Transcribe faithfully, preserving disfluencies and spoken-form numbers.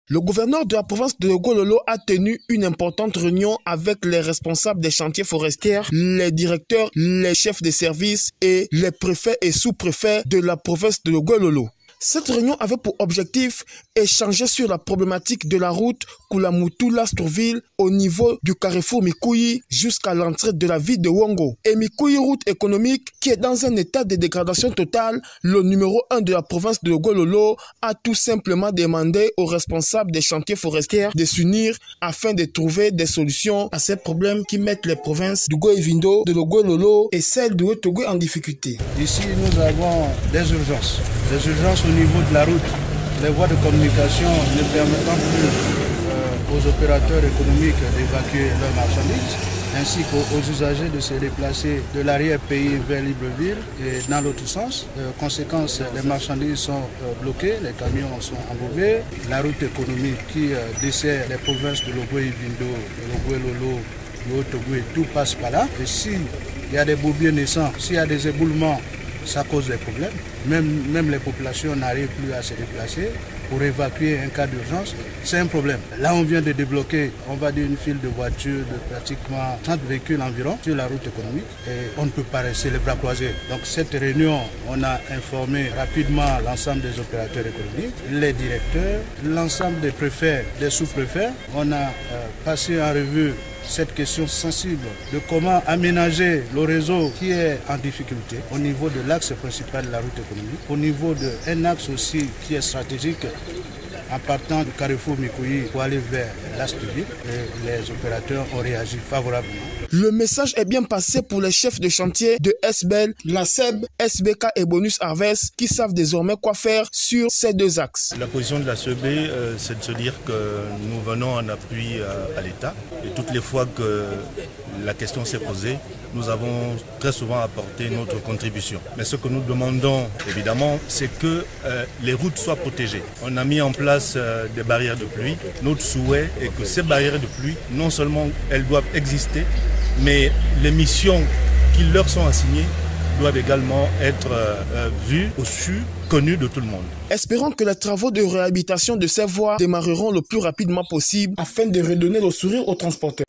Le gouverneur de la province de Gololo a tenu une importante réunion avec les responsables des chantiers forestiers, les directeurs, les chefs de service et les préfets et sous-préfets de la province de Gololo. Cette réunion avait pour objectif échanger sur la problématique de la route Koulamoutou-Lastrouville au niveau du carrefour Mikuyi jusqu'à l'entrée de la ville de Wongo. Et Mikuyi, route économique qui est dans un état de dégradation totale, le numéro un de la province de Gololo a tout simplement demandé aux responsables des chantiers forestiers de s'unir afin de trouver des solutions à ces problèmes qui mettent les provinces du Goïvindo, de Gololo et celles de Togo en difficulté. Ici, nous avons des urgences. Des urgences au niveau de la route, les voies de communication ne permettant plus euh, aux opérateurs économiques d'évacuer leurs marchandises, ainsi qu'aux usagers de se déplacer de l'arrière-pays vers Libreville et dans l'autre sens. Euh, conséquence, les marchandises sont euh, bloquées, les camions sont embourbés. La route économique qui euh, dessert les provinces de Logoï-Vindo, de Logoï-Lolo, de Haut-Togo, tout passe par là. Et s'il y a des bourbiers naissants, s'il y a des éboulements, ça cause des problèmes. Même, même les populations n'arrivent plus à se déplacer pour évacuer un cas d'urgence. C'est un problème. Là, on vient de débloquer, on va dire, une file de voitures de pratiquement trente véhicules environ sur la route économique. Et on ne peut pas rester les bras croisés. Donc cette réunion, on a informé rapidement l'ensemble des opérateurs économiques, les directeurs, l'ensemble des préfets, des sous-préfets. On a euh, passé en revue cette question sensible de comment aménager le réseau qui est en difficulté au niveau de l'axe principal de la route économique, au niveau d'un axe aussi qui est stratégique en partant du carrefour Mikuyi pour aller vers l'Astoville. Les opérateurs ont réagi favorablement. Le message est bien passé pour les chefs de chantier de S B L, la S E B, S B K et Bonus Harvest qui savent désormais quoi faire sur ces deux axes. La position de la S E B, euh, c'est de se dire que nous venons en appui euh, à l'État et toutes les fois que la question s'est posée, nous avons très souvent apporté notre contribution. Mais ce que nous demandons, évidemment, c'est que euh, les routes soient protégées. On a mis en place euh, des barrières de pluie. Notre souhait est que ces barrières de pluie, non seulement elles doivent exister, mais les missions qui leur sont assignées doivent également être euh, vues, au su, connues de tout le monde. Espérons que les travaux de réhabilitation de ces voies démarreront le plus rapidement possible afin de redonner le sourire aux transporteurs.